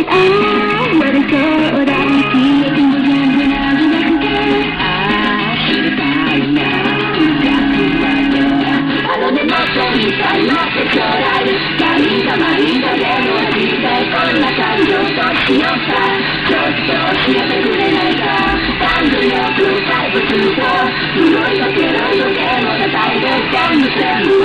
黒い時計の余計も叩いて全部